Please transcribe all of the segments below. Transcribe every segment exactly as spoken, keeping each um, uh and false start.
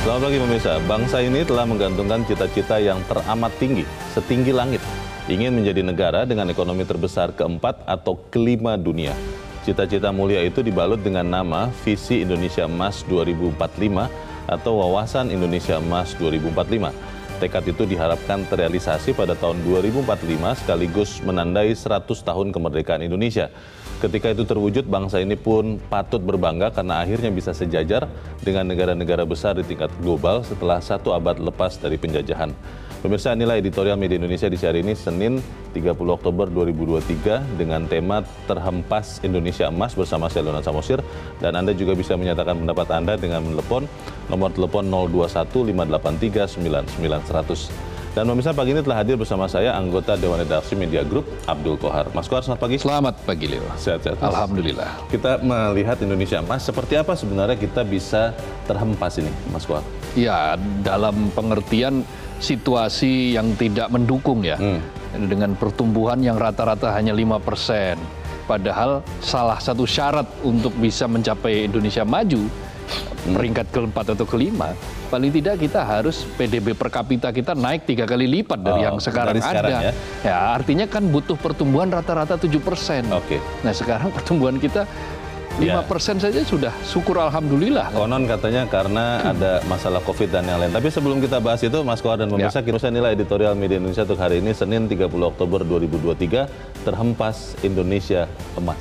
Selamat pagi pemirsa, bangsa ini telah menggantungkan cita-cita yang teramat tinggi, setinggi langit. Ingin menjadi negara dengan ekonomi terbesar keempat atau kelima dunia. Cita-cita mulia itu dibalut dengan nama Visi Indonesia Emas dua ribu empat puluh lima atau Wawasan Indonesia Emas dua ribu empat puluh lima. Tekad itu diharapkan terrealisasi pada tahun dua ribu empat puluh lima sekaligus menandai seratus tahun kemerdekaan Indonesia. Ketika itu terwujud, bangsa ini pun patut berbangga karena akhirnya bisa sejajar dengan negara-negara besar di tingkat global setelah satu abad lepas dari penjajahan. Pemirsa, inilah editorial Media Indonesia di hari ini, Senin tiga puluh Oktober dua ribu dua puluh tiga dengan tema Terhempas Indonesia Emas bersama saya Leonard Samosir. Dan Anda juga bisa menyatakan pendapat Anda dengan menelepon nomor telepon nol dua satu lima delapan tiga sembilan sembilan seratus. Dan pemirsa, pagi ini telah hadir bersama saya anggota Dewan Redaksi Media Group, Abdul Kohar. Mas Kohar, selamat pagi. Selamat pagi, Leo. Sehat-sehat. Alhamdulillah. Kita melihat Indonesia Emas, seperti apa sebenarnya kita bisa terhempas ini, Mas Kohar? Ya, dalam pengertian situasi yang tidak mendukung ya, hmm. dengan pertumbuhan yang rata-rata hanya lima persen. Padahal salah satu syarat untuk bisa mencapai Indonesia maju, hmm. peringkat keempat atau kelima, paling tidak kita harus P D B per kapita kita naik tiga kali lipat dari oh, yang sekarang dari ada. Sekarang ya? Ya, artinya kan butuh pertumbuhan rata-rata tujuh persen. Oke. Nah, sekarang pertumbuhan kita lima persen ya. Saja sudah syukur alhamdulillah. Konon katanya karena hmm. ada masalah Covid dan yang lain. Tapi sebelum kita bahas itu, Mas Kohar dan pemirsa, ya. Kita nilai editorial Media Indonesia untuk hari ini, Senin tiga puluh Oktober dua ribu dua puluh tiga, Terhempas Indonesia Emas.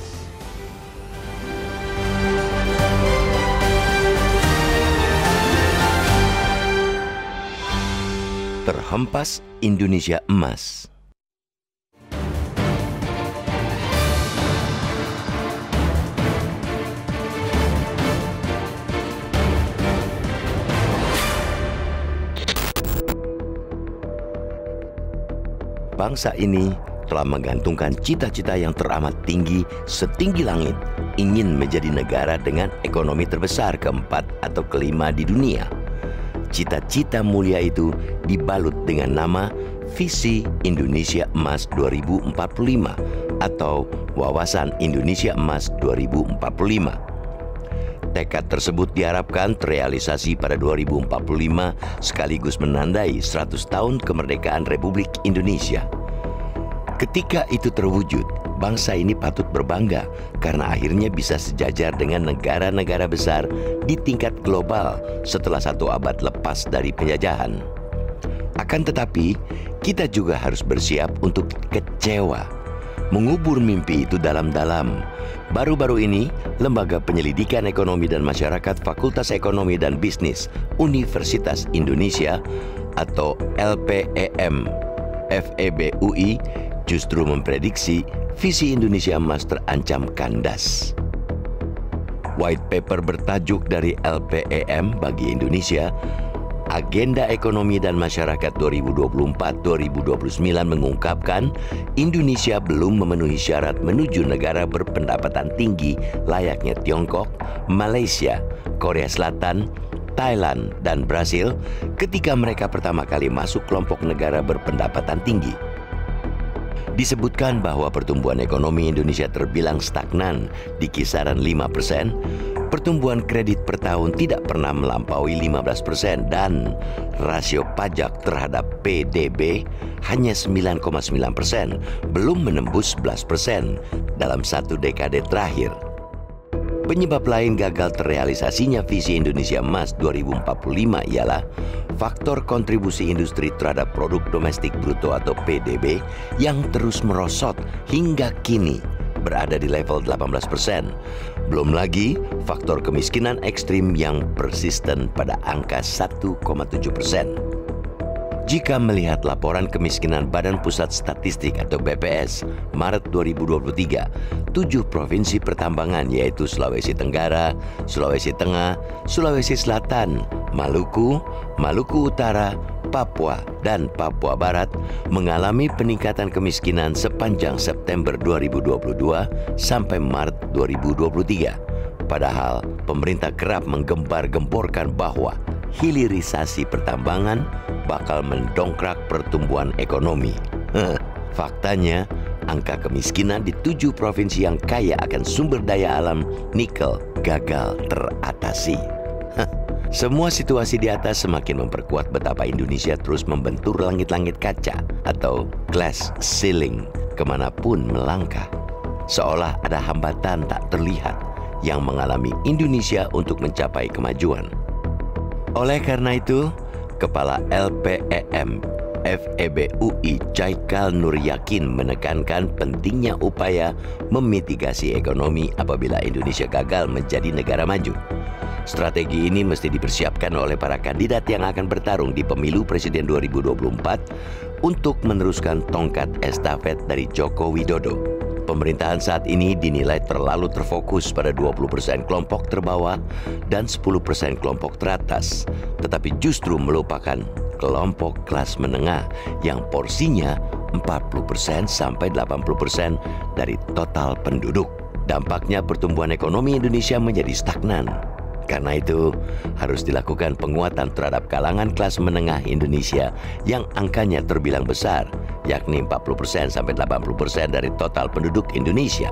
Terhempas Indonesia Emas. Bangsa ini telah menggantungkan cita-cita yang teramat tinggi, setinggi langit, ingin menjadi negara dengan ekonomi terbesar keempat atau kelima di dunia. Cita-cita mulia itu dibalut dengan nama Visi Indonesia Emas dua ribu empat puluh lima atau Wawasan Indonesia Emas dua ribu empat puluh lima. Tekad tersebut diharapkan terrealisasi pada dua ribu empat puluh lima sekaligus menandai seratus tahun kemerdekaan Republik Indonesia. Ketika itu terwujud, bangsa ini patut berbangga karena akhirnya bisa sejajar dengan negara-negara besar di tingkat global setelah satu abad lepas dari penjajahan. Akan tetapi, kita juga harus bersiap untuk kecewa, mengubur mimpi itu dalam-dalam. Baru-baru ini, Lembaga Penyelidikan Ekonomi dan Masyarakat Fakultas Ekonomi dan Bisnis Universitas Indonesia atau L P E M F E B U I justru memprediksi Visi Indonesia Emas terancam kandas. White paper bertajuk dari L P E M bagi Indonesia, Agenda Ekonomi dan Masyarakat dua ribu dua puluh empat sampai dua ribu dua puluh sembilan mengungkapkan Indonesia belum memenuhi syarat menuju negara berpendapatan tinggi layaknya Tiongkok, Malaysia, Korea Selatan, Thailand, dan Brasil ketika mereka pertama kali masuk kelompok negara berpendapatan tinggi. Disebutkan bahwa pertumbuhan ekonomi Indonesia terbilang stagnan di kisaran lima persen, pertumbuhan kredit per tahun tidak pernah melampaui lima belas persen, dan rasio pajak terhadap P D B hanya sembilan koma sembilan persen, belum menembus sebelas persen dalam satu dekade terakhir. Penyebab lain gagal terrealisasinya Visi Indonesia Emas dua ribu empat puluh lima ialah faktor kontribusi industri terhadap produk domestik bruto atau P D B yang terus merosot hingga kini berada di level delapan belas persen. Belum lagi faktor kemiskinan ekstrim yang persisten pada angka satu koma tujuh persen. Jika melihat laporan kemiskinan Badan Pusat Statistik atau B P S Maret dua ribu dua puluh tiga, tujuh provinsi pertambangan yaitu Sulawesi Tenggara, Sulawesi Tengah, Sulawesi Selatan, Maluku, Maluku Utara, Papua, dan Papua Barat mengalami peningkatan kemiskinan sepanjang September dua ribu dua puluh dua sampai Maret dua ribu dua puluh tiga. Padahal pemerintah kerap menggembar-gemborkan bahwa hilirisasi pertambangan bakal mendongkrak pertumbuhan ekonomi. Faktanya, angka kemiskinan di tujuh provinsi yang kaya akan sumber daya alam nikel gagal teratasi. Semua situasi di atas semakin memperkuat betapa Indonesia terus membentur langit-langit kaca atau glass ceiling kemanapun melangkah. Seolah ada hambatan tak terlihat yang mengalami Indonesia untuk mencapai kemajuan. Oleh karena itu, Kepala L P E M F E B U I Caikal Nur Yakin menekankan pentingnya upaya memitigasi ekonomi apabila Indonesia gagal menjadi negara maju. Strategi ini mesti dipersiapkan oleh para kandidat yang akan bertarung di pemilu presiden dua ribu dua puluh empat untuk meneruskan tongkat estafet dari Joko Widodo. Pemerintahan saat ini dinilai terlalu terfokus pada dua puluh persen kelompok terbawah dan sepuluh persen kelompok teratas, tetapi justru melupakan kelompok kelas menengah yang porsinya empat puluh persen sampai delapan puluh persen dari total penduduk. Dampaknya pertumbuhan ekonomi Indonesia menjadi stagnan. Karena itu, harus dilakukan penguatan terhadap kalangan kelas menengah Indonesia yang angkanya terbilang besar, yakni empat puluh persen sampai delapan puluh persen dari total penduduk Indonesia.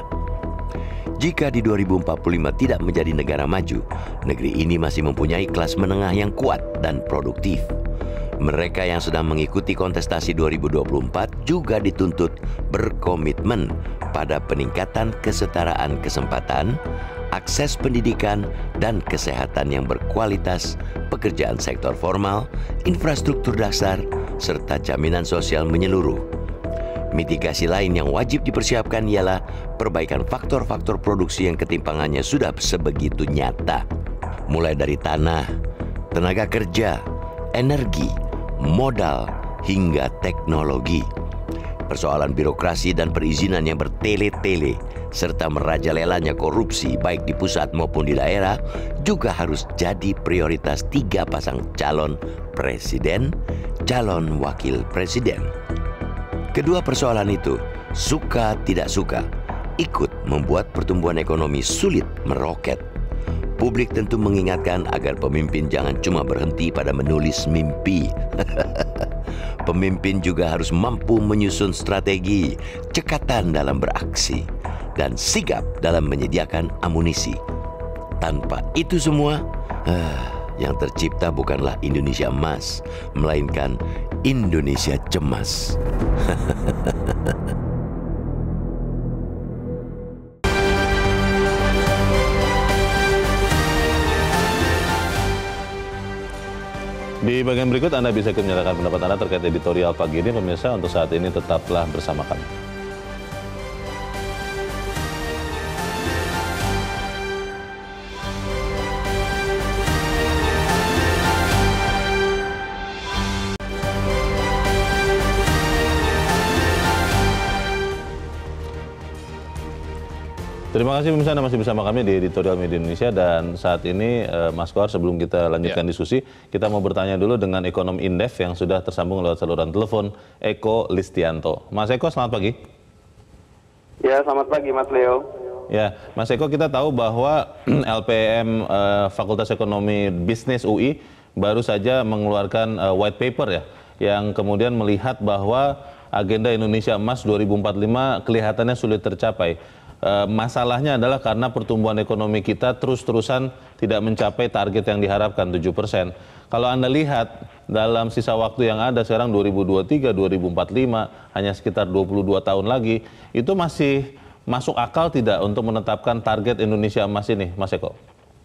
Jika di dua ribu empat puluh lima tidak menjadi negara maju, negeri ini masih mempunyai kelas menengah yang kuat dan produktif. Mereka yang sedang mengikuti kontestasi dua ribu dua puluh empat juga dituntut berkomitmen pada peningkatan kesetaraan kesempatan, akses pendidikan dan kesehatan yang berkualitas, pekerjaan sektor formal, infrastruktur dasar, serta jaminan sosial menyeluruh. Mitigasi lain yang wajib dipersiapkan ialah perbaikan faktor-faktor produksi yang ketimpangannya sudah sebegitu nyata. Mulai dari tanah, tenaga kerja, energi, modal, hingga teknologi. Persoalan birokrasi dan perizinan yang bertele-tele serta merajalelanya korupsi baik di pusat maupun di daerah juga harus jadi prioritas tiga pasang calon presiden, calon wakil presiden. Kedua persoalan itu, suka tidak suka, ikut membuat pertumbuhan ekonomi sulit meroket. Publik tentu mengingatkan agar pemimpin jangan cuma berhenti pada menulis mimpi. Pemimpin juga harus mampu menyusun strategi, cekatan dalam beraksi, dan sigap dalam menyediakan amunisi. Tanpa itu semua, ah, yang tercipta bukanlah Indonesia emas, melainkan Indonesia cemas. Di bagian berikut Anda bisa menyatakan pendapat Anda terkait editorial pagi ini. Pemirsa, untuk saat ini tetaplah bersama kami. Terima kasih pemirsa, Anda masih bersama kami di Editorial Media Indonesia, dan saat ini eh, Mas Kohar, sebelum kita lanjutkan ya. diskusi, kita mau bertanya dulu dengan ekonom Indef yang sudah tersambung lewat saluran telepon, Eko Listianto. Mas Eko, selamat pagi. Ya, selamat pagi Mas Leo. Ya, Mas Eko, kita tahu bahwa L P M eh, Fakultas Ekonomi Bisnis U I baru saja mengeluarkan eh, white paper ya, yang kemudian melihat bahwa agenda Indonesia Emas dua ribu empat puluh lima kelihatannya sulit tercapai. E, masalahnya adalah karena pertumbuhan ekonomi kita terus-terusan tidak mencapai target yang diharapkan tujuh persen. Kalau Anda lihat dalam sisa waktu yang ada sekarang dua ribu dua puluh tiga dua ribu empat puluh lima, hanya sekitar dua puluh dua tahun lagi, itu masih masuk akal tidak untuk menetapkan target Indonesia Emas ini, Mas Eko?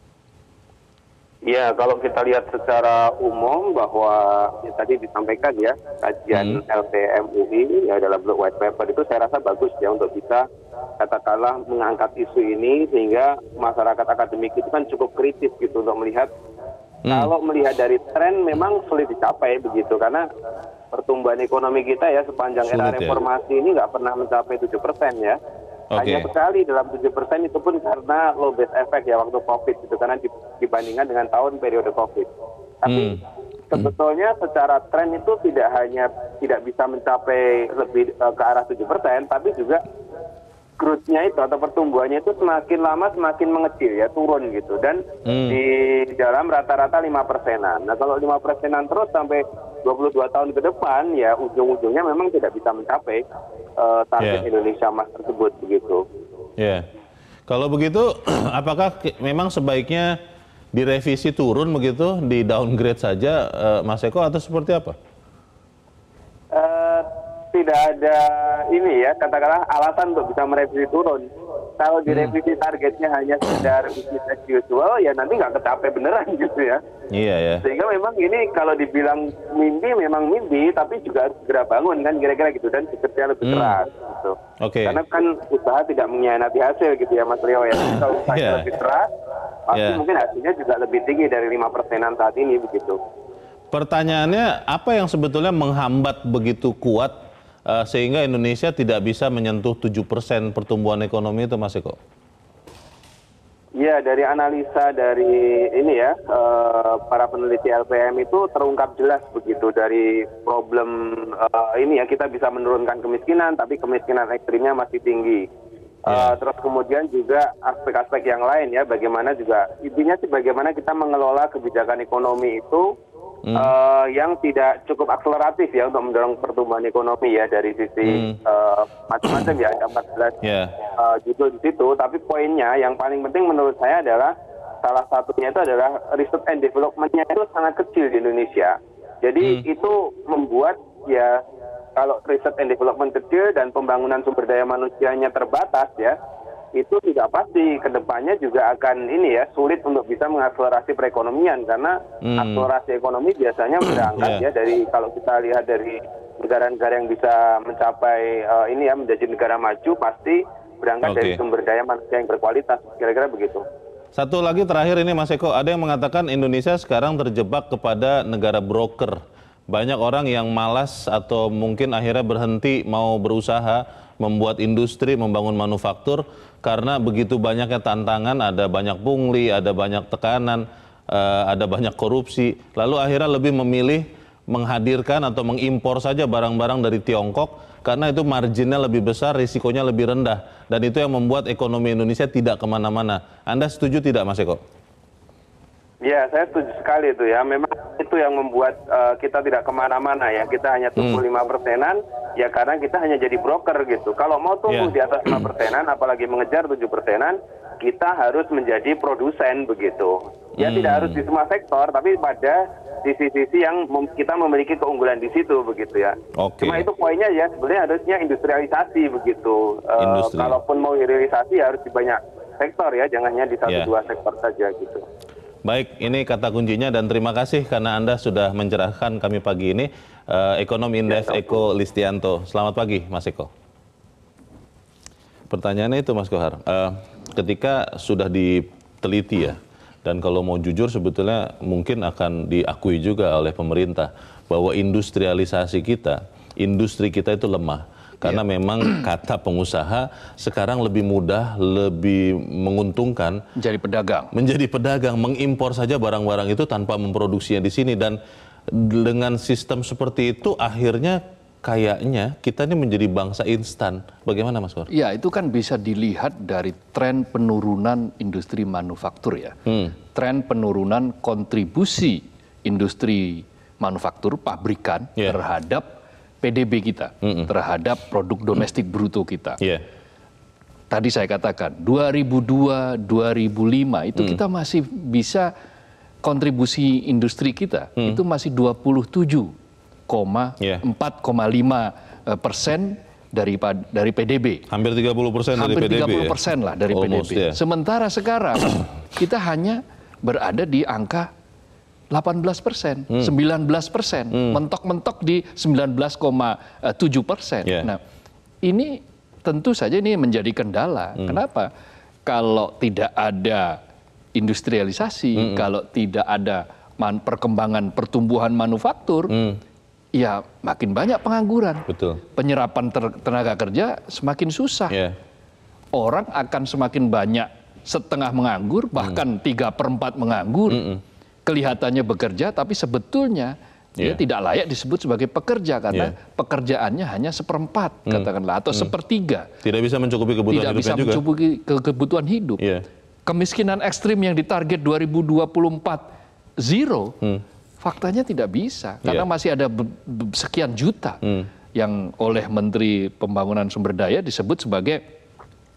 Ya, kalau kita lihat secara umum bahwa ya, tadi disampaikan ya, kajian hmm. L P M U I ya dalam white paper itu saya rasa bagus ya untuk bisa katakanlah mengangkat isu ini, sehingga masyarakat akademik itu kan cukup kritis gitu untuk melihat hmm. kalau melihat dari tren memang sulit dicapai begitu, karena pertumbuhan ekonomi kita ya sepanjang sulit, era reformasi ya? ini nggak pernah mencapai tujuh persen ya. Okay. Hanya sekali dalam tujuh persen itu pun karena low base effect ya waktu COVID gitu, karena dibandingkan dengan tahun periode COVID. Tapi hmm. sebetulnya secara tren itu tidak hanya tidak bisa mencapai lebih uh, ke arah tujuh persen, tapi juga growth-nya itu atau pertumbuhannya itu semakin lama semakin mengecil ya, turun gitu, dan hmm. di dalam rata-rata lima persenan. Nah, kalau lima persenan terus sampai dua puluh dua tahun ke depan ya ujung-ujungnya memang tidak bisa mencapai uh, target yeah. Indonesia Emas tersebut begitu. Ya. Yeah. Kalau begitu apakah memang sebaiknya direvisi turun begitu, di downgrade saja, uh, Mas Eko, atau seperti apa? Uh, tidak ada ini ya, katakanlah alasan untuk bisa merevisi turun. Kalau direvisi targetnya hanya sekedar business as usual, ya nanti nggak kecapai beneran gitu ya. Iya ya. Sehingga memang ini kalau dibilang mimpi, memang mimpi, tapi juga harus segera bangun kan kira-kira gitu, dan bekerja lebih Hmm. keras gitu. Oke. Karena kan usaha tidak mengkhianati hasil gitu ya Mas Rio ya. Kalau usahanya Yeah. lebih keras, pasti Yeah. mungkin hasilnya juga lebih tinggi dari lima persenan saat ini begitu. Pertanyaannya, apa yang sebetulnya menghambat begitu kuat Uh, sehingga Indonesia tidak bisa menyentuh tujuh persen pertumbuhan ekonomi itu, Mas Eko? Ya, dari analisa dari ini ya, uh, para peneliti L P M itu terungkap jelas begitu dari problem uh, ini ya, kita bisa menurunkan kemiskinan, tapi kemiskinan ekstrimnya masih tinggi. Uh, Ya. Terus kemudian juga aspek-aspek yang lain ya, bagaimana juga, intinya sih bagaimana kita mengelola kebijakan ekonomi itu Hmm. Uh, yang tidak cukup akseleratif ya untuk mendorong pertumbuhan ekonomi ya, dari sisi hmm. uh, macam-macam ya, ada empat belas yeah. uh, judul di situ. Tapi poinnya yang paling penting menurut saya adalah salah satunya itu adalah research and development-nya itu sangat kecil di Indonesia. Jadi hmm. itu membuat ya, kalau research and development kecil dan pembangunan sumber daya manusianya terbatas ya, itu tidak pasti kedepannya juga akan ini ya, sulit untuk bisa mengakselerasi perekonomian, karena hmm. akselerasi ekonomi biasanya berangkat yeah. ya dari, kalau kita lihat dari negara-negara yang bisa mencapai uh, ini ya, menjadi negara maju, pasti berangkat okay. dari sumber daya manusia yang berkualitas, kira-kira begitu. Satu lagi terakhir ini Mas Eko, ada yang mengatakan Indonesia sekarang terjebak kepada negara broker. Banyak orang yang malas atau mungkin akhirnya berhenti mau berusaha, membuat industri, membangun manufaktur, karena begitu banyaknya tantangan, ada banyak pungli, ada banyak tekanan, uh, ada banyak korupsi, lalu akhirnya lebih memilih menghadirkan atau mengimpor saja barang-barang dari Tiongkok, karena itu marginnya lebih besar, risikonya lebih rendah, dan itu yang membuat ekonomi Indonesia tidak kemana-mana. Anda setuju tidak, Mas Eko? Ya, saya setuju sekali itu ya. Memang itu yang membuat uh, kita tidak kemana-mana ya. Kita hanya tumbuh lima persenan, ya karena kita hanya jadi broker gitu. Kalau mau tumbuh yeah. di atas lima persenan, apalagi mengejar tujuh persenan, kita harus menjadi produsen begitu. Ya hmm. tidak harus di semua sektor, tapi pada sisi-sisi yang mem kita memiliki keunggulan di situ begitu ya. Okay. Cuma itu poinnya ya, sebenarnya harusnya industrialisasi begitu. Uh, Industri. Kalaupun mau hilirisasi ya harus di banyak sektor ya, jangan hanya di satu yeah. dua sektor saja gitu. Baik, ini kata kuncinya, dan terima kasih karena Anda sudah mencerahkan kami pagi ini. Uh, Ekonom Indef ya, Eko Listianto. Selamat pagi, Mas Eko. Pertanyaannya itu, Mas Kohar, uh, ketika sudah diteliti ya, dan kalau mau jujur sebetulnya mungkin akan diakui juga oleh pemerintah, bahwa industrialisasi kita, industri kita itu lemah. Karena yeah. memang kata pengusaha sekarang lebih mudah, lebih menguntungkan menjadi pedagang. Menjadi pedagang, mengimpor saja barang-barang itu tanpa memproduksinya di sini. Dan dengan sistem seperti itu akhirnya kayaknya kita ini menjadi bangsa instan. Bagaimana, Mas Kor? Ya, itu kan bisa dilihat dari tren penurunan industri manufaktur ya. Hmm. Tren penurunan kontribusi industri manufaktur, pabrikan yeah. terhadap P D B kita, mm-mm. terhadap produk domestik mm. bruto kita. Yeah. Tadi saya katakan, dua ribu dua, dua ribu lima itu mm. kita masih bisa, kontribusi industri kita mm. itu masih dua puluh tujuh koma empat lima persen dari dari P D B. Hampir tiga puluh persen dari P D B. Hampir tiga puluh persen ya? lah dari Almost, P D B. Yeah. Sementara sekarang kita hanya berada di angka delapan belas persen, hmm. sembilan belas persen, hmm. mentok-mentok di sembilan belas koma tujuh persen. Yeah. Nah, ini tentu saja ini menjadi kendala. Hmm. Kenapa? Kalau tidak ada industrialisasi, hmm. kalau tidak ada man, perkembangan pertumbuhan manufaktur, hmm. ya makin banyak pengangguran. Betul. Penyerapan tenaga kerja semakin susah. Yeah. Orang akan semakin banyak setengah menganggur, bahkan tiga per empat menganggur. Hmm. Kelihatannya bekerja, tapi sebetulnya yeah. dia tidak layak disebut sebagai pekerja, karena yeah. pekerjaannya hanya seperempat, hmm. katakanlah, atau hmm. sepertiga. Tidak bisa mencukupi kebutuhan tidak hidupnya juga. Tidak bisa mencukupi ke kebutuhan hidup. Yeah. Kemiskinan ekstrim yang ditarget dua ribu dua puluh empat zero, hmm. faktanya tidak bisa, karena yeah. masih ada sekian juta hmm. yang oleh Menteri Pembangunan Sumber Daya disebut sebagai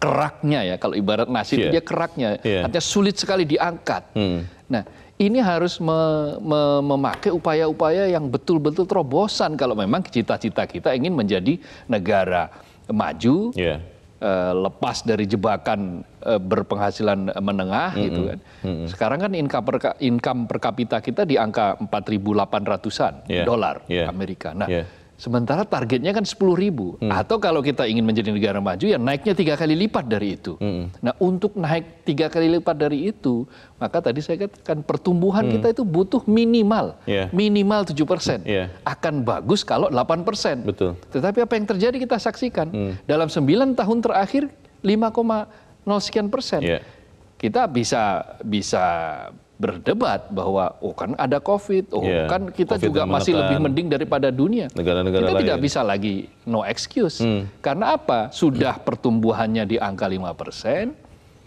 keraknya ya, kalau ibarat nasi Yeah. itu dia keraknya, Yeah. artinya sulit sekali diangkat. Hmm. Nah, ini harus me, me, memakai upaya-upaya yang betul-betul terobosan kalau memang cita-cita kita ingin menjadi negara maju, Yeah. eh, lepas dari jebakan eh, berpenghasilan menengah Mm-mm. gitu kan. Mm-mm. Sekarang kan income per, income per kapita kita di angka empat ribu delapan ratusan Yeah. dolar Yeah. Amerika. Nah, Yeah. sementara targetnya kan sepuluh ribu. Hmm. Atau kalau kita ingin menjadi negara maju ya naiknya tiga kali lipat dari itu. Mm-mm. Nah, untuk naik tiga kali lipat dari itu, maka tadi saya katakan pertumbuhan kita itu butuh minimal, Yeah. minimal tujuh persen. Yeah. Akan bagus kalau delapan persen. Betul. Tetapi apa yang terjadi kita saksikan. Hmm. Dalam sembilan tahun terakhir lima koma nol sekian persen. Yeah. Kita bisa bisa berdebat bahwa oh kan ada COVID, oh Yeah. kan kita COVID juga yang masih menekan lebih mending daripada dunia. negara-negara Kita lain. tidak bisa lagi no excuse. Hmm. Karena apa? Sudah pertumbuhannya di angka lima persen,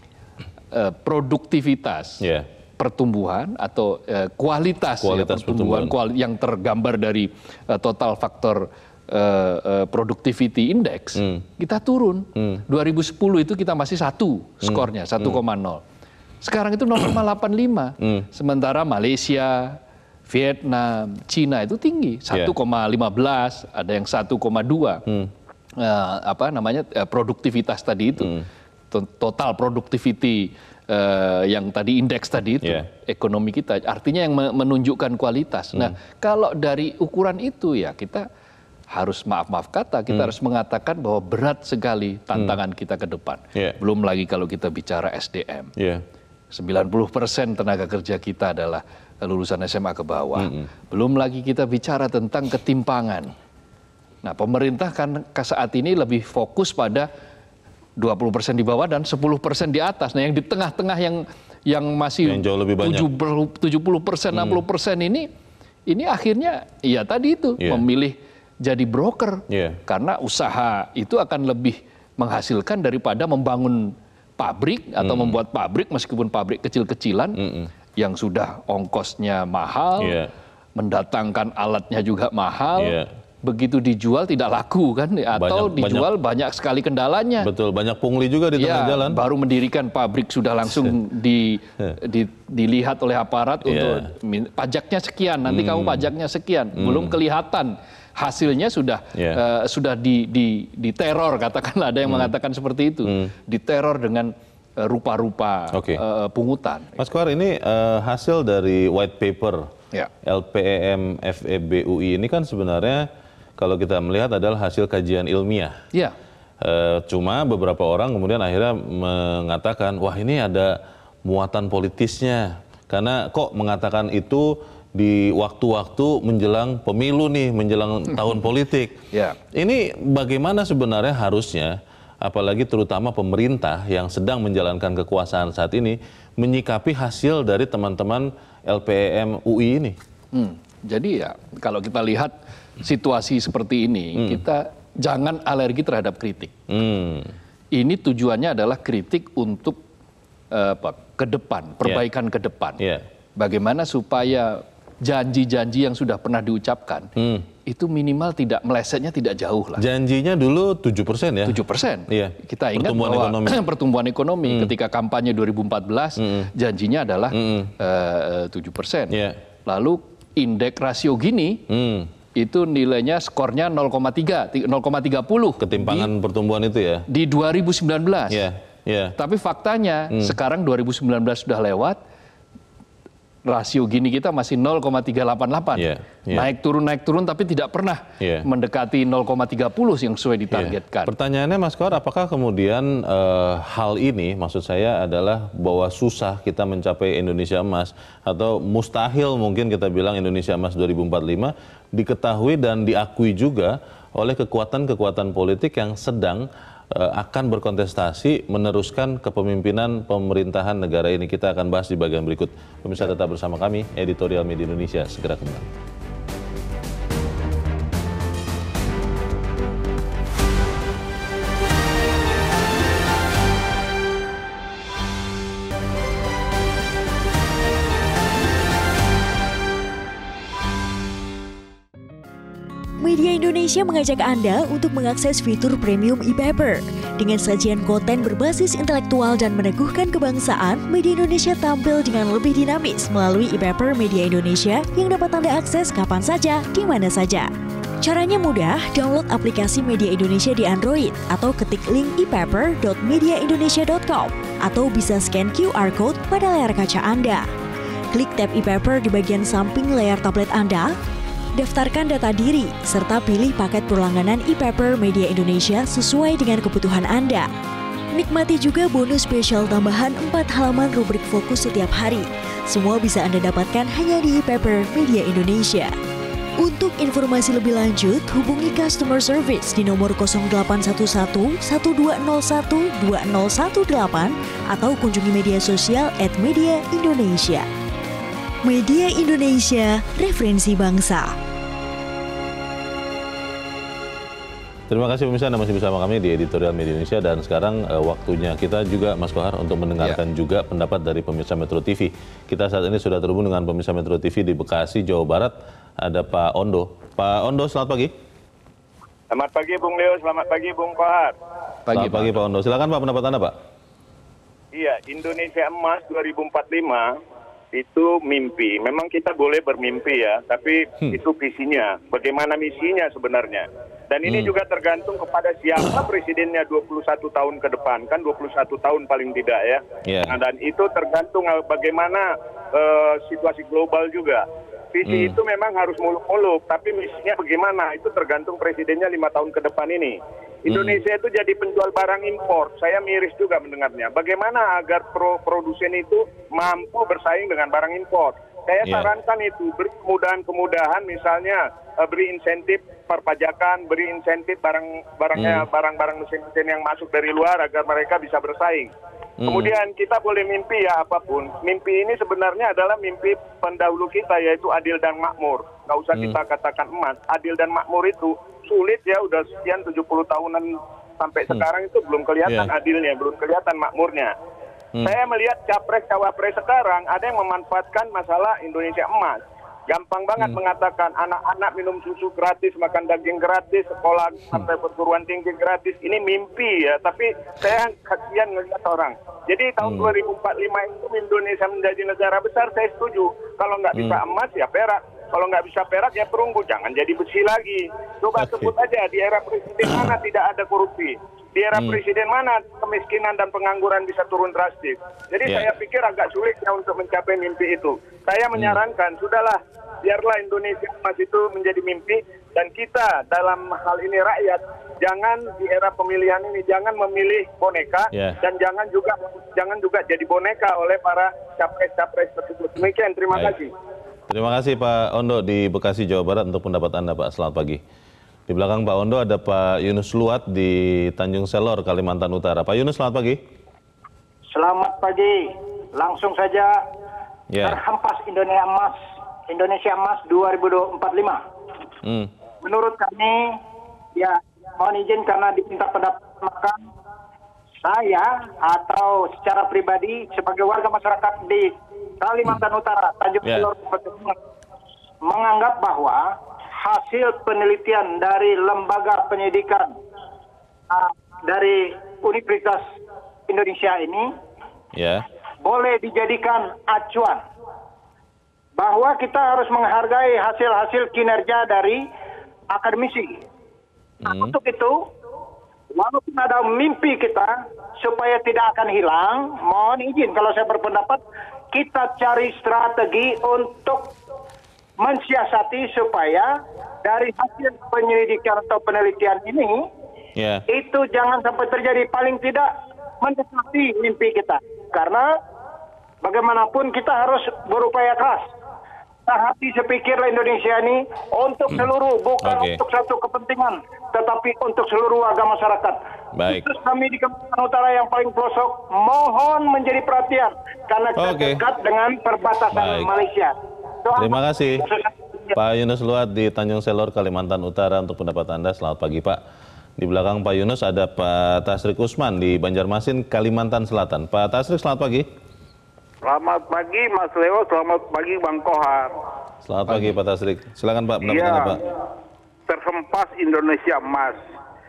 eh, produktivitas Yeah. pertumbuhan atau eh, kualitas, ya, Kualitas pertumbuhan pertumbuhan. kuali- yang tergambar dari eh, total faktor eh, eh, productivity index, Hmm. kita turun. Hmm. dua ribu sepuluh itu kita masih satu skornya, satu koma nol. Sekarang itu nol koma delapan lima. Hmm. Sementara Malaysia, Vietnam, Cina itu tinggi, satu koma lima belas, ada yang satu koma dua. Hmm. Eh, apa namanya eh, produktivitas tadi itu. Hmm. To- Total productivity eh, yang tadi indeks tadi itu, Yeah. ekonomi kita, artinya yang me- menunjukkan kualitas. Hmm. Nah, kalau dari ukuran itu ya kita harus maaf-maaf kata, kita Hmm. harus mengatakan bahwa berat sekali tantangan kita ke depan. Yeah. Belum lagi kalau kita bicara S D M. Yeah. sembilan puluh persen tenaga kerja kita adalah lulusan S M A ke bawah. Mm-mm. Belum lagi kita bicara tentang ketimpangan. Nah, pemerintah kan ke saat ini lebih fokus pada dua puluh persen di bawah dan sepuluh persen di atas. Nah, yang di tengah-tengah yang yang masih Yang jauh lebih banyak. tujuh puluh persen, enam puluh persen ini ini akhirnya ya tadi itu Yeah. memilih jadi broker. Yeah. Karena usaha itu akan lebih menghasilkan daripada membangun pabrik atau membuat pabrik meskipun pabrik kecil-kecilan Mm-mm. yang sudah ongkosnya mahal, Yeah. mendatangkan alatnya juga mahal, Yeah. begitu dijual tidak laku kan, atau Banyak- dijual banyak, sekali kendalanya. Betul, banyak pungli juga di tengah Ya, jalan. baru mendirikan pabrik sudah langsung di, di- dilihat oleh aparat Yeah. untuk min- pajaknya sekian, nanti kamu pajaknya sekian, belum kelihatan hasilnya sudah Yeah. eh, sudah di, di, diteror, katakanlah ada yang mengatakan seperti itu, diteror dengan eh, rupa-rupa Oke. eh, pungutan. Mas Kohar, ini eh, hasil dari white paper Ya. L P E M F E B U I ini kan sebenarnya kalau kita melihat adalah hasil kajian ilmiah. Ya, Eh, cuma beberapa orang kemudian akhirnya mengatakan, wah ini ada muatan politisnya. Karena kok mengatakan itu di waktu-waktu menjelang pemilu nih, menjelang tahun politik. ya. Ini bagaimana sebenarnya harusnya, apalagi terutama pemerintah yang sedang menjalankan kekuasaan saat ini, menyikapi hasil dari teman-teman L P E M U I ini? Hmm, jadi ya kalau kita lihat situasi seperti ini, kita jangan alergi terhadap kritik. Hmm. Ini tujuannya adalah kritik untuk eh, apa, ke depan, perbaikan ke depan. Yeah. Bagaimana supaya janji-janji yang sudah pernah diucapkan Hmm. itu minimal tidak melesetnya tidak jauh lah. Janjinya dulu tujuh persen ya? tujuh persen. Iya. Kita ingat Pertumbuhan bahwa ekonomi. pertumbuhan ekonomi ketika kampanye dua ribu empat belas janjinya adalah eh, tujuh persen. Iya. Lalu indeks rasio Gini Hmm. itu nilainya skornya nol koma tiga, nol koma tiga nol Ketimpangan pertumbuhan itu ya? di dua ribu sembilan belas. Iya. Iya. Tapi faktanya sekarang dua ribu sembilan belas sudah lewat, rasio Gini kita masih nol koma tiga delapan delapan. Iya, iya. Naik turun naik turun tapi tidak pernah Iya. mendekati nol koma tiga nol yang sesuai Iya. ditargetkan. Pertanyaannya Mas Kohar, apakah kemudian eh, hal ini maksud saya adalah bahwa susah kita mencapai Indonesia emas atau mustahil mungkin kita bilang Indonesia emas dua ribu empat puluh lima diketahui dan diakui juga oleh kekuatan-kekuatan politik yang sedang eh, akan berkontestasi meneruskan kepemimpinan pemerintahan negara ini. Kita akan bahas di bagian berikut. Pemirsa tetap bersama kami, Editorial Media Indonesia segera kembali. Media Indonesia mengajak Anda untuk mengakses fitur premium e-paper. Dengan sajian konten berbasis intelektual dan meneguhkan kebangsaan, Media Indonesia tampil dengan lebih dinamis melalui e-paper Media Indonesia yang dapat Anda akses kapan saja, di mana saja. Caranya mudah, download aplikasi Media Indonesia di Android atau ketik link e paper dot media indonesia dot com atau bisa scan Q R code pada layar kaca Anda. Klik tab e-paper di bagian samping layar tablet Anda, daftarkan data diri, serta pilih paket berlangganan e-paper Media Indonesia sesuai dengan kebutuhan Anda. Nikmati juga bonus spesial tambahan empat halaman rubrik fokus setiap hari. Semua bisa Anda dapatkan hanya di e-paper Media Indonesia. Untuk informasi lebih lanjut, hubungi customer service di nomor nol delapan satu satu, satu dua nol satu, dua nol satu delapan atau kunjungi media sosial at Media Indonesia. Media Indonesia, referensi bangsa. Terima kasih pemirsa, Anda masih bersama kami di editorial Media Indonesia, dan sekarang uh, waktunya kita juga, Mas Kohar, untuk mendengarkan ya. juga pendapat dari pemirsa Metro T V. Kita saat ini sudah terhubung dengan pemirsa Metro T V di Bekasi, Jawa Barat. Ada Pak Ondo. Pak Ondo, selamat pagi. Selamat pagi Bung Leo, selamat pagi Bung Kohar. Pagi, selamat pagi Pak Ondo. Silakan Pak, pendapat Anda Pak. Iya, Indonesia Emas dua ribu empat puluh lima itu mimpi. Memang kita boleh bermimpi ya, tapi hmm. itu visinya. Bagaimana misinya sebenarnya? Dan ini hmm. juga tergantung kepada siapa presidennya dua puluh satu tahun ke depan. Kan dua puluh satu tahun paling tidak ya. Yeah. Nah, dan itu tergantung bagaimana uh, situasi global juga. Visi hmm. itu memang harus muluk-muluk, tapi misinya bagaimana? Itu tergantung presidennya lima tahun ke depan ini. Indonesia hmm. itu jadi penjual barang impor. Saya miris juga mendengarnya. Bagaimana agar pro produsen itu mampu bersaing dengan barang impor? Saya yeah. sarankan itu, beri kemudahan-kemudahan, misalnya uh, beri insentif perpajakan, beri insentif barang-barangnya, barang-barang mesin-mesin yang masuk dari luar agar mereka bisa bersaing. Hmm. Kemudian kita boleh mimpi ya apapun. Mimpi ini sebenarnya adalah mimpi pendahulu kita, yaitu adil dan makmur. Nggak usah hmm. kita katakan emas. Adil dan makmur itu sulit ya, udah sekian tujuh puluh tahunan sampai hmm. sekarang itu belum kelihatan yeah. adilnya, belum kelihatan makmurnya. Hmm. Saya melihat capres-cawapres sekarang ada yang memanfaatkan masalah Indonesia Emas. Gampang banget hmm. mengatakan anak-anak minum susu gratis, makan daging gratis, sekolah sampai perguruan tinggi gratis. Ini mimpi ya, tapi saya kasihan melihat orang. Jadi tahun hmm. dua ribu empat puluh lima itu Indonesia menjadi negara besar, saya setuju. Kalau nggak bisa hmm. emas ya perak, kalau nggak bisa perak ya perunggu, jangan jadi besi lagi. Coba okay. sebut aja di era presiden mana tidak ada korupsi. Di era hmm. presiden mana kemiskinan dan pengangguran bisa turun drastis. Jadi yeah. saya pikir agak sulit ya untuk mencapai mimpi itu. Saya menyarankan, hmm. sudahlah, biarlah Indonesia Emas itu menjadi mimpi, dan kita dalam hal ini rakyat, jangan di era pemilihan ini jangan memilih boneka yeah. dan jangan juga jangan juga jadi boneka oleh para capres-capres tersebut. Demikian, terima Baik. kasih. Terima kasih Pak Ondo di Bekasi, Jawa Barat untuk pendapat Anda Pak. Selamat pagi. Di belakang Pak Ondo ada Pak Yunus Luat di Tanjung Selor, Kalimantan Utara. Pak Yunus, selamat pagi. Selamat pagi. Langsung saja yeah. terhempas Indonesia Emas, Indonesia Emas dua ribu empat puluh lima. Hmm. Menurut kami, ya mohon izin karena diminta pendapat, maka saya atau secara pribadi sebagai warga masyarakat di Kalimantan hmm. Utara, Tanjung yeah. Selor, menganggap bahwa hasil penelitian dari lembaga penyidikan uh, dari Universitas Indonesia ini yeah. boleh dijadikan acuan bahwa kita harus menghargai hasil-hasil kinerja dari akademisi. Nah, mm. untuk itu, walaupun ada mimpi kita supaya tidak akan hilang, mohon izin kalau saya berpendapat kita cari strategi untuk mensiasati supaya dari hasil penyelidikan atau penelitian ini yeah. itu jangan sampai terjadi, paling tidak mendekati mimpi kita. Karena bagaimanapun kita harus berupaya keras. Nah, hati sepikirlah Indonesia ini untuk seluruh, bukan okay. untuk satu kepentingan, tetapi untuk seluruh warga masyarakat. Baik. Khusus kami di Kalimantan Utara yang paling pelosok, mohon menjadi perhatian karena kita okay. dekat dengan perbatasan Baik. Malaysia. Terima kasih Pak Yunus Luat di Tanjung Selor, Kalimantan Utara untuk pendapat Anda. Selamat pagi Pak. Di belakang Pak Yunus ada Pak Tasrik Usman di Banjarmasin, Kalimantan Selatan. Pak Tasrik, selamat pagi. Selamat pagi Mas Leo, selamat pagi Bang Kohar. Selamat pagi, pagi Pak Tasrik. Silakan Pak, pendapat Anda Pak. Terhempas Indonesia Emas.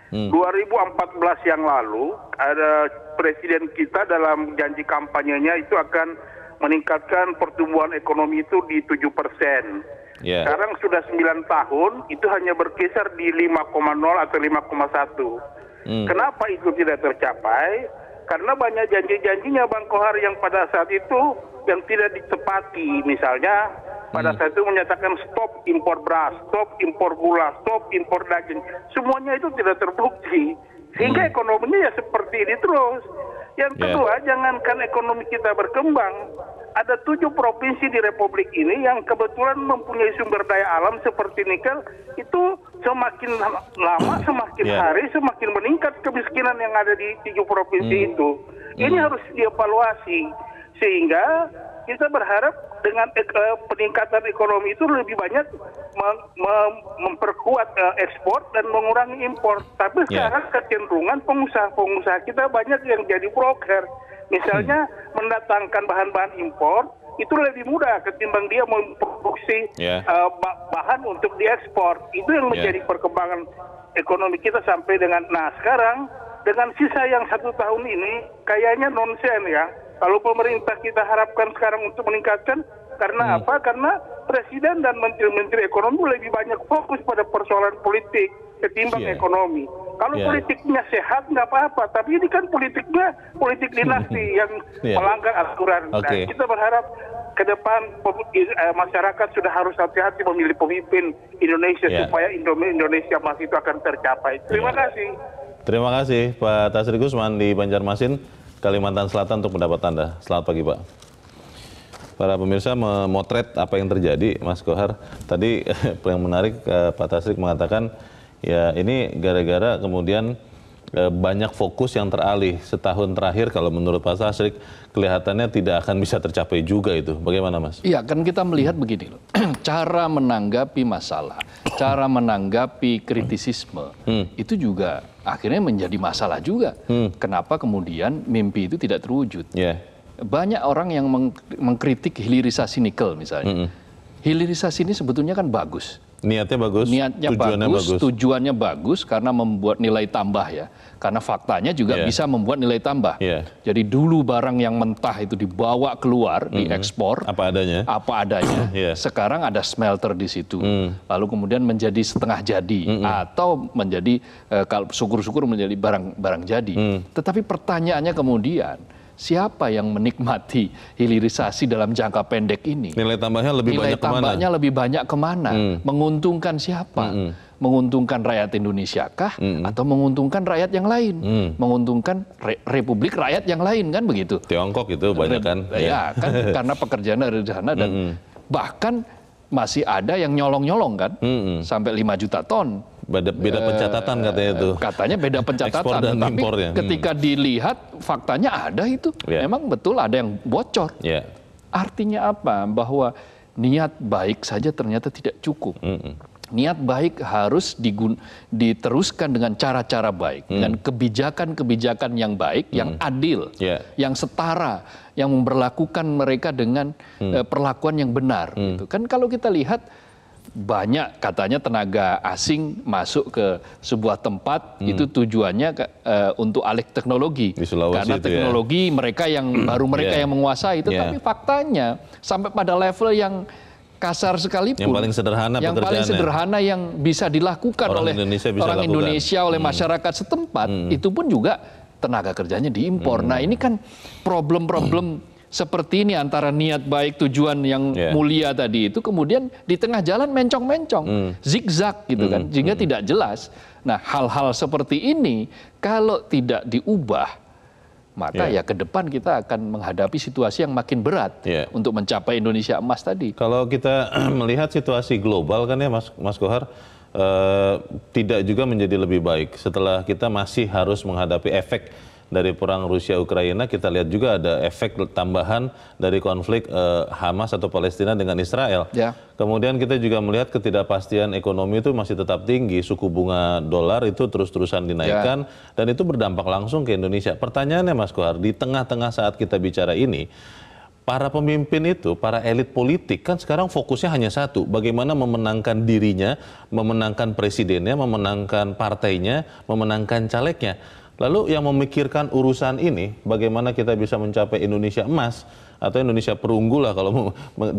Hmm. dua ribu empat belas yang lalu, ada presiden kita dalam janji kampanyenya itu akan meningkatkan pertumbuhan ekonomi itu di tujuh persen. Yeah. Sekarang sudah sembilan tahun, itu hanya berkisar di lima koma nol atau lima koma satu. Hmm. Kenapa itu tidak tercapai? Karena banyak janji-janjinya Bang Kohar yang pada saat itu yang tidak ditepati. Misalnya pada saat itu menyatakan stop impor beras, stop impor gula, stop impor daging. Semuanya itu tidak terbukti. Sehingga hmm. ekonominya ya seperti ini terus. Yang kedua, yeah. jangankan ekonomi kita berkembang, ada tujuh provinsi di Republik ini yang kebetulan mempunyai sumber daya alam seperti nikel, itu semakin lama, semakin yeah. hari, semakin meningkat kemiskinan yang ada di tujuh provinsi hmm. itu. Ini hmm. harus dievaluasi, sehingga kita berharap dengan eh, peningkatan ekonomi itu lebih banyak mem mem memperkuat eh, ekspor dan mengurangi impor. Tapi yeah. sekarang kecenderungan pengusaha-pengusaha kita banyak yang jadi broker. Misalnya hmm. mendatangkan bahan-bahan impor itu lebih mudah ketimbang dia memproduksi yeah. uh, bahan untuk diekspor. Itu yang menjadi yeah. perkembangan ekonomi kita sampai dengan nah sekarang dengan sisa yang satu tahun ini kayaknya nonsen ya. Kalau pemerintah kita harapkan sekarang untuk meningkatkan, karena hmm. apa? Karena presiden dan menteri-menteri ekonomi lebih banyak fokus pada persoalan politik ketimbang yeah. ekonomi. Kalau yeah. politiknya sehat nggak apa-apa, tapi ini kan politiknya politik dinasti yang yeah. melanggar aturan. Okay. Nah, kita berharap ke depan masyarakat sudah harus hati-hati memilih pemimpin Indonesia yeah. supaya Indonesia Emas itu akan tercapai. Terima yeah. kasih. Terima kasih Pak Tasrik Gusman di Banjarmasin, Kalimantan Selatan untuk pendapat Anda. Selamat pagi Pak. Para pemirsa memotret apa yang terjadi, Mas Kohar. Tadi yang menarik Pak Tasrik mengatakan, ya ini gara-gara kemudian banyak fokus yang teralih setahun terakhir. Kalau menurut Pak Tasrik kelihatannya tidak akan bisa tercapai juga itu. Bagaimana Mas? Iya kan kita melihat hmm. begini loh. Cara menanggapi masalah, cara menanggapi kritisisme hmm. itu juga akhirnya menjadi masalah juga. Hmm. Kenapa kemudian mimpi itu tidak terwujud? Yeah. Banyak orang yang meng mengkritik hilirisasi nikel misalnya. Hmm. Hilirisasi ini sebetulnya kan bagus. Niatnya bagus, niatnya tujuannya bagus, bagus, tujuannya bagus karena membuat nilai tambah ya. Karena faktanya juga yeah. bisa membuat nilai tambah. Yeah. Jadi dulu barang yang mentah itu dibawa keluar, mm-hmm. diekspor apa adanya, apa adanya. yeah. Sekarang ada smelter di situ, mm. lalu kemudian menjadi setengah jadi mm-hmm. atau menjadi kalau uh, syukur-syukur menjadi barang-barang jadi. Mm. Tetapi pertanyaannya kemudian, siapa yang menikmati hilirisasi dalam jangka pendek ini? Nilai tambahnya lebih Nilai banyak tambahnya kemana? lebih banyak kemana? Hmm. Menguntungkan siapa? Hmm. Menguntungkan rakyat Indonesia kah? Hmm. Atau menguntungkan rakyat yang lain? Hmm. Menguntungkan re Republik rakyat yang lain kan begitu? Tiongkok itu banyak kan? Ya kan karena pekerjaan dari sana dan hmm. bahkan masih ada yang nyolong-nyolong kan? Hmm. Sampai lima juta ton. Beda, beda pencatatan katanya itu. Katanya beda pencatatan, dan tapi impornya. ketika hmm. dilihat faktanya ada itu. Yeah. Memang betul ada yang bocor. Yeah. Artinya apa? Bahwa niat baik saja ternyata tidak cukup. Mm -mm. Niat baik harus digun diteruskan dengan cara-cara baik, mm. dengan kebijakan-kebijakan yang baik, mm. yang adil, yeah. yang setara, yang memperlakukan mereka dengan mm. uh, perlakuan yang benar. Mm. Gitu. Kan kalau kita lihat banyak katanya tenaga asing masuk ke sebuah tempat hmm. itu tujuannya ke, uh, untuk alih teknologi karena teknologi ya. mereka yang baru mereka yeah. yang menguasai itu yeah. tapi faktanya sampai pada level yang kasar sekalipun yang paling sederhana yang paling sederhana yang bisa dilakukan orang oleh Indonesia bisa orang lakukan. Indonesia oleh hmm. masyarakat setempat hmm. itu pun juga tenaga kerjanya diimpor. Hmm. Nah ini kan problem-problem hmm. seperti ini antara niat baik tujuan yang yeah. mulia tadi itu kemudian di tengah jalan mencong-mencong, mm. zigzag gitu mm. kan, sehingga mm. tidak jelas. Nah hal-hal seperti ini kalau tidak diubah maka yeah. ya ke depan kita akan menghadapi situasi yang makin berat yeah. untuk mencapai Indonesia Emas tadi. Kalau kita melihat situasi global kan ya Mas, Mas Kohar, uh, tidak juga menjadi lebih baik setelah kita masih harus menghadapi efek dari perang Rusia-Ukraina. Kita lihat juga ada efek tambahan dari konflik eh, Hamas atau Palestina dengan Israel. Ya. Kemudian kita juga melihat ketidakpastian ekonomi itu masih tetap tinggi, suku bunga dolar itu terus-terusan dinaikkan, ya. dan itu berdampak langsung ke Indonesia. Pertanyaannya Mas Kohar, di tengah-tengah saat kita bicara ini, para pemimpin itu, para elit politik kan sekarang fokusnya hanya satu, bagaimana memenangkan dirinya, memenangkan presidennya, memenangkan partainya, memenangkan calegnya. Lalu yang memikirkan urusan ini, bagaimana kita bisa mencapai Indonesia emas atau Indonesia perunggu lah kalau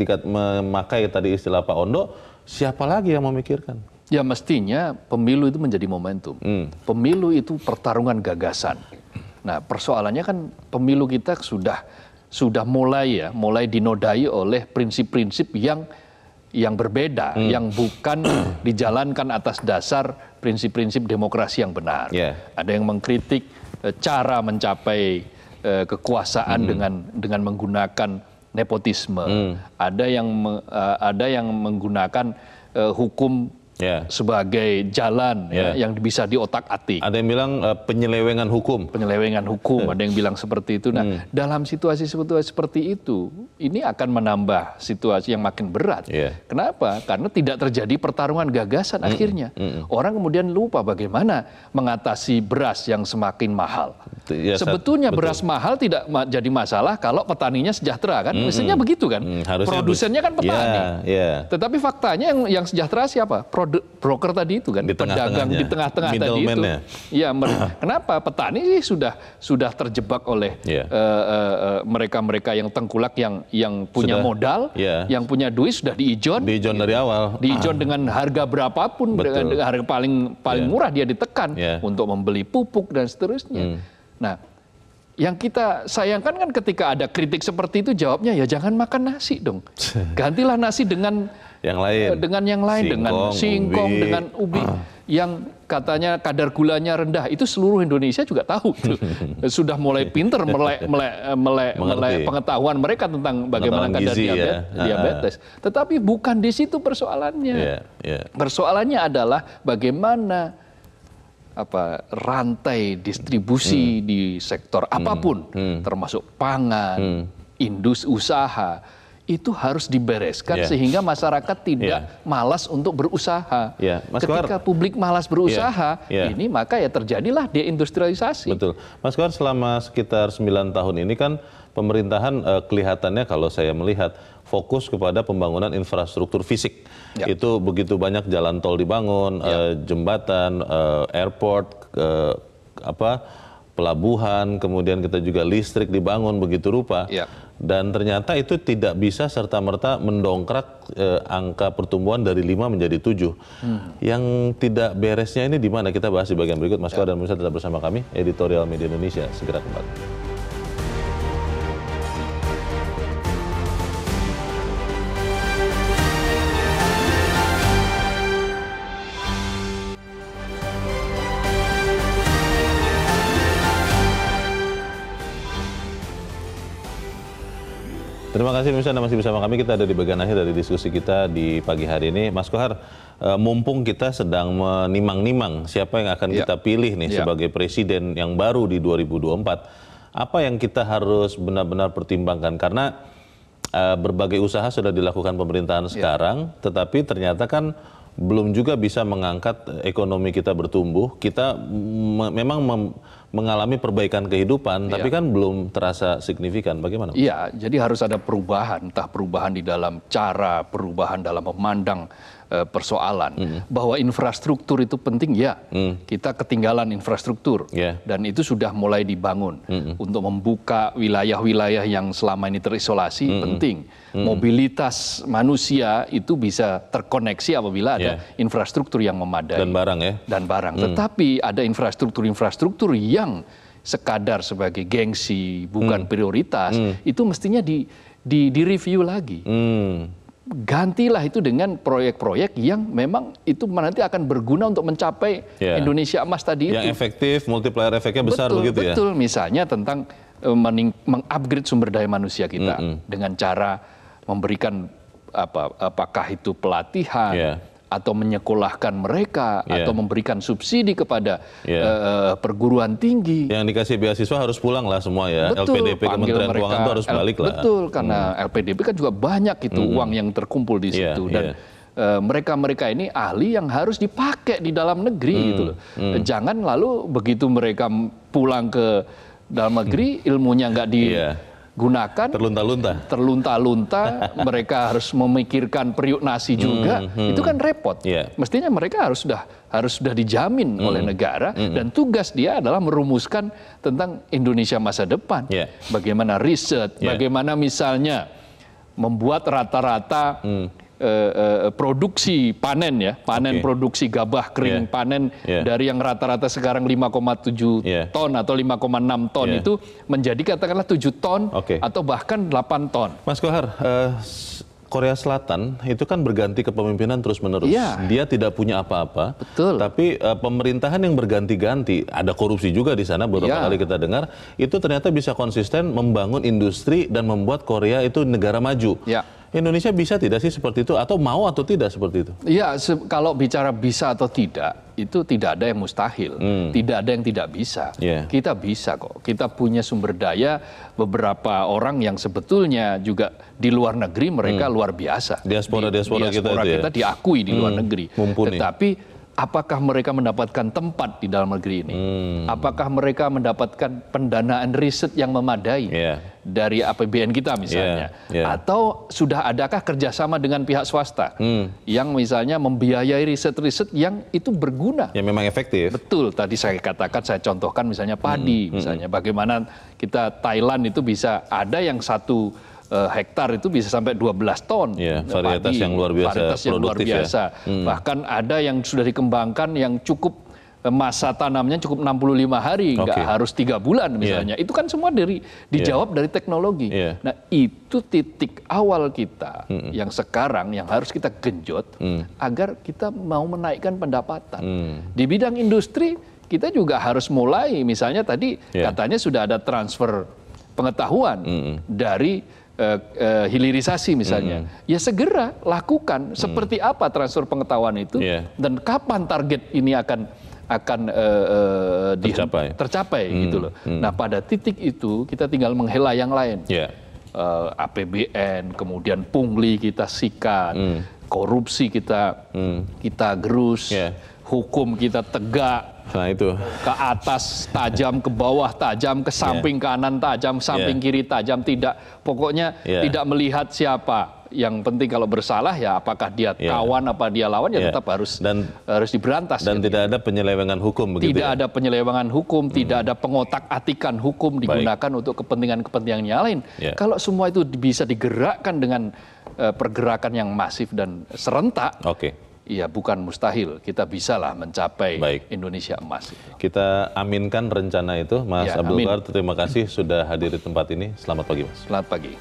memakai tadi istilah Pak Ondo, siapa lagi yang memikirkan? Ya mestinya pemilu itu menjadi momentum. Hmm. Pemilu itu pertarungan gagasan. Nah persoalannya kan pemilu kita sudah sudah mulai ya, mulai dinodai oleh prinsip-prinsip yang yang berbeda, hmm. yang bukan dijalankan atas dasar prinsip-prinsip demokrasi yang benar. Yeah. Ada yang mengkritik e, cara mencapai e, kekuasaan hmm. dengan dengan menggunakan nepotisme. Hmm. Ada yang me, e, ada yang menggunakan e, hukum yeah. sebagai jalan yeah. ya, yang bisa diotak-atik. Ada yang bilang uh, penyelewengan hukum. Penyelewengan hukum, ada yang bilang seperti itu. Nah, hmm. dalam situasi-situasi seperti itu, ini akan menambah situasi yang makin berat. Yeah. Kenapa? Karena tidak terjadi pertarungan gagasan hmm. akhirnya. Hmm. Orang kemudian lupa bagaimana mengatasi beras yang semakin mahal. Ya, Sebetulnya betul. beras mahal tidak ma jadi masalah kalau petaninya sejahtera kan? Hmm. Mestinya begitu kan? Hmm. Produsennya kan petani. Yeah. Yeah. Tetapi faktanya yang, yang sejahtera siapa? Broker tadi itu kan, di pedagang di tengah-tengah tadi itu. Ya, kenapa petani sih sudah sudah terjebak oleh yeah. uh, uh, mereka-mereka yang tengkulak yang yang punya sudah, modal, yeah. yang punya duit sudah diijon. Diijon dari awal. Diijon ah. dengan harga berapapun, Betul. dengan harga paling paling yeah. murah dia ditekan yeah. untuk membeli pupuk dan seterusnya. Hmm. Nah, yang kita sayangkan kan ketika ada kritik seperti itu jawabnya ya jangan makan nasi dong. Gantilah nasi dengan yang lain, dengan yang lain, singkong, dengan singkong, ubi. dengan ubi, ah. yang katanya kadar gulanya rendah, itu seluruh Indonesia juga tahu. Sudah mulai pinter melek, melek, melek, melek pengetahuan mereka tentang bagaimana kadar gizi, diabetes, ya. diabetes. Tetapi bukan di situ persoalannya. Yeah, yeah. Persoalannya adalah bagaimana apa rantai distribusi hmm. di sektor apapun, hmm. termasuk pangan, hmm. industri usaha, itu harus dibereskan yeah. sehingga masyarakat tidak yeah. malas untuk berusaha. Yeah. Mas Ketika Kohar, publik malas berusaha, yeah. Yeah. ini maka ya terjadilah deindustrialisasi. Betul. Mas Kohar, selama sekitar sembilan tahun ini kan pemerintahan eh, kelihatannya kalau saya melihat fokus kepada pembangunan infrastruktur fisik. Yeah. Itu begitu banyak jalan tol dibangun, yeah. eh, jembatan, eh, airport, eh, apa pelabuhan, kemudian kita juga listrik dibangun begitu rupa. Yeah. Dan ternyata itu tidak bisa serta-merta mendongkrak eh, angka pertumbuhan dari lima menjadi tujuh. Hmm. Yang tidak beresnya ini di mana? Kita bahas di bagian berikut. Mas Kohar dan pemirsa tetap bersama kami, Editorial Media Indonesia. Segera kembali. Terima kasih pemirsa Anda masih bersama kami. Kita ada di bagian akhir dari diskusi kita di pagi hari ini. Mas Kohar, mumpung kita sedang menimang-nimang siapa yang akan ya. kita pilih nih ya. sebagai presiden yang baru di dua ribu dua puluh empat, apa yang kita harus benar-benar pertimbangkan? Karena uh, berbagai usaha sudah dilakukan pemerintahan sekarang, ya. tetapi ternyata kan belum juga bisa mengangkat ekonomi kita bertumbuh. Kita memang mem mengalami perbaikan kehidupan, tapi ya. kan belum terasa signifikan. Bagaimana? Iya, jadi harus ada perubahan, entah perubahan di dalam cara, perubahan dalam memandang uh, persoalan. Mm. Bahwa infrastruktur itu penting, ya. Mm. Kita ketinggalan infrastruktur, yeah. dan itu sudah mulai dibangun. Mm-mm. Untuk membuka wilayah-wilayah yang selama ini terisolasi, Mm-mm. penting. Mm-mm. Mobilitas manusia itu bisa terkoneksi apabila ada yeah. infrastruktur yang memadai. Dan barang ya? Dan barang. Mm. Tetapi ada infrastruktur-infrastruktur yang yang sekadar sebagai gengsi, bukan hmm. prioritas, hmm. itu mestinya di, di, di review lagi. Hmm. Gantilah itu dengan proyek-proyek yang memang itu nanti akan berguna untuk mencapai yeah. Indonesia emas tadi yang itu. Yang efektif, multiplier efeknya besar betul, begitu ya? Betul, misalnya tentang uh, mengupgrade sumber daya manusia kita hmm. dengan cara memberikan apa, apakah itu pelatihan, yeah. atau menyekolahkan mereka, yeah. atau memberikan subsidi kepada yeah. uh, perguruan tinggi. Yang dikasih beasiswa harus pulang lah semua ya. Betul, L P D P Kementerian mereka, Keuangan itu harus balik lah. Betul, karena hmm. L P D P kan juga banyak itu hmm. uang yang terkumpul di situ. Yeah, dan yeah. mereka-mereka ini ahli yang harus dipakai di dalam negeri hmm. gitu loh. Hmm. Jangan lalu begitu mereka pulang ke dalam negeri, ilmunya nggak di... Yeah. gunakan terlunta-lunta, terlunta-lunta, mereka harus memikirkan periuk nasi juga, hmm, hmm. itu kan repot. Yeah. Mestinya mereka harus sudah harus sudah dijamin hmm. oleh negara, hmm. dan tugas dia adalah merumuskan tentang Indonesia masa depan. Yeah. Bagaimana riset, yeah. bagaimana misalnya membuat rata-rata hmm. Uh, uh, produksi panen ya, panen okay. produksi gabah kering, yeah. panen yeah. dari yang rata-rata sekarang lima koma tujuh yeah. ton atau lima koma enam ton yeah. itu menjadi katakanlah tujuh ton okay. atau bahkan delapan ton. Mas Kohar, uh, Korea Selatan itu kan berganti kepemimpinan terus-menerus. Yeah. Dia tidak punya apa-apa. Betul. Tapi uh, pemerintahan yang berganti-ganti, ada korupsi juga di sana beberapa yeah. kali kita dengar, itu ternyata bisa konsisten membangun industri dan membuat Korea itu negara maju. Yeah. Indonesia bisa tidak sih seperti itu, atau mau atau tidak seperti itu? Iya, kalau bicara bisa atau tidak, itu tidak ada yang mustahil, hmm. tidak ada yang tidak bisa. Yeah. Kita bisa kok, kita punya sumber daya, beberapa orang yang sebetulnya juga di luar negeri mereka hmm. luar biasa. Diaspora-diaspora kita itu ya? Kita diakui di luar hmm. negeri. Mumpuni. Tetapi apakah mereka mendapatkan tempat di dalam negeri ini? Hmm. Apakah mereka mendapatkan pendanaan riset yang memadai yeah. dari A P B N kita misalnya? Yeah. Yeah. Atau sudah adakah kerjasama dengan pihak swasta hmm. yang misalnya membiayai riset-riset yang itu berguna? Yang memang efektif. Betul, tadi saya katakan, saya contohkan misalnya padi, hmm. misalnya hmm. bagaimana kita Thailand itu bisa ada yang satu Uh, hektar itu bisa sampai dua belas ton. Yeah, varietas padi, yang luar biasa, varietas yang luar biasa. Ya. Hmm. Bahkan ada yang sudah dikembangkan yang cukup uh, masa tanamnya cukup enam puluh lima hari, nggak okay. harus tiga bulan misalnya. Yeah. Itu kan semua dari dijawab yeah. dari teknologi. Yeah. Nah itu titik awal kita hmm. yang sekarang yang harus kita genjot hmm. agar kita mau menaikkan pendapatan. Hmm. Di bidang industri kita juga harus mulai, misalnya tadi yeah. katanya sudah ada transfer pengetahuan hmm. dari Uh, uh, hilirisasi misalnya, mm-hmm. ya segera lakukan. Mm. Seperti apa transfer pengetahuan itu, yeah. dan kapan target ini akan akan uh, uh, tercapai, di, tercapai mm. gitu loh. Mm. Nah pada titik itu kita tinggal menghela yang lain. Yeah. Uh, A P B N, kemudian pungli kita sikat, mm. korupsi kita mm. kita gerus, yeah. hukum kita tegak. Nah itu ke atas tajam, ke bawah tajam, ke samping yeah. kanan tajam, samping yeah. kiri tajam, tidak, pokoknya yeah. tidak melihat siapa. Yang penting kalau bersalah ya apakah dia yeah. kawan apa dia lawan ya yeah. tetap harus dan, harus diberantas. Dan gitu. Tidak ada penyelewengan hukum begitu. Tidak ya? ada penyelewengan hukum, hmm. tidak ada pengotak-atikan hukum digunakan Baik. Untuk kepentingan-kepentingan yang lain. Yeah. Kalau semua itu bisa digerakkan dengan uh, pergerakan yang masif dan serentak. Oke. Okay. Ya bukan mustahil, kita bisalah mencapai Baik. Indonesia emas. Itu. Kita aminkan rencana itu, Mas ya, Abdul Kohar. Terima kasih sudah hadir di tempat ini. Selamat pagi, Mas. Selamat pagi.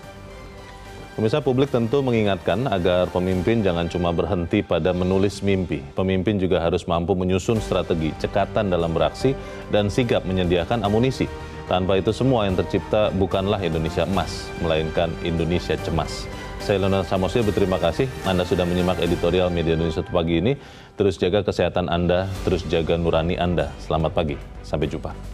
Pemirsa, publik tentu mengingatkan agar pemimpin jangan cuma berhenti pada menulis mimpi. Pemimpin juga harus mampu menyusun strategi, cekatan dalam beraksi, dan sigap menyediakan amunisi. Tanpa itu semua yang tercipta bukanlah Indonesia emas, melainkan Indonesia cemas. Saya Leonard Samosir berterima kasih Anda sudah menyimak editorial Media Indonesia pagi ini. Terus jaga kesehatan Anda, terus jaga nurani Anda. Selamat pagi, sampai jumpa.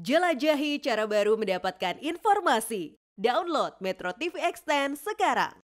Jelajahi cara baru mendapatkan informasi. Download Metro T V Extend sekarang.